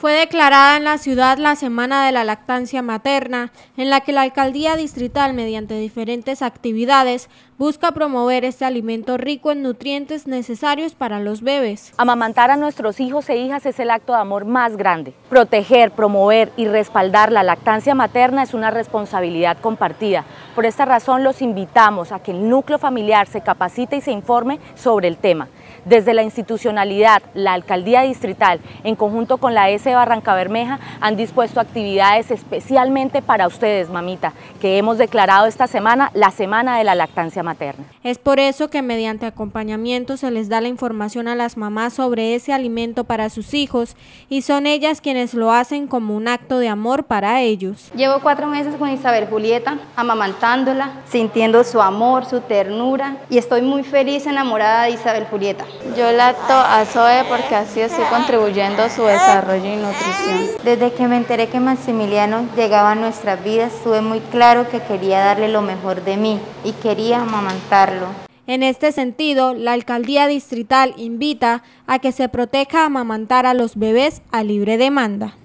Fue declarada en la ciudad la Semana de la Lactancia Materna, en la que la Alcaldía Distrital, mediante diferentes actividades, busca promover este alimento rico en nutrientes necesarios para los bebés. Amamantar a nuestros hijos e hijas es el acto de amor más grande. Proteger, promover y respaldar la lactancia materna es una responsabilidad compartida. Por esta razón los invitamos a que el núcleo familiar se capacite y se informe sobre el tema. Desde la institucionalidad, la Alcaldía Distrital, en conjunto con la S. Barrancabermeja, han dispuesto actividades especialmente para ustedes, mamita, que hemos declarado esta semana la Semana de la Lactancia Materna. Es por eso que mediante acompañamiento se les da la información a las mamás sobre ese alimento para sus hijos y son ellas quienes lo hacen como un acto de amor para ellos. Llevo 4 meses con Isabel Julieta, amamantándola, sintiendo su amor, su ternura y estoy muy feliz, enamorada de Isabel Julieta. Yo lacto a Zoe porque así estoy contribuyendo a su desarrollo y nutrición. Desde que me enteré que Maximiliano llegaba a nuestras vidas, tuve muy claro que quería darle lo mejor de mí y quería amamantarlo. En este sentido, la Alcaldía Distrital invita a que se proteja amamantar a los bebés a libre demanda.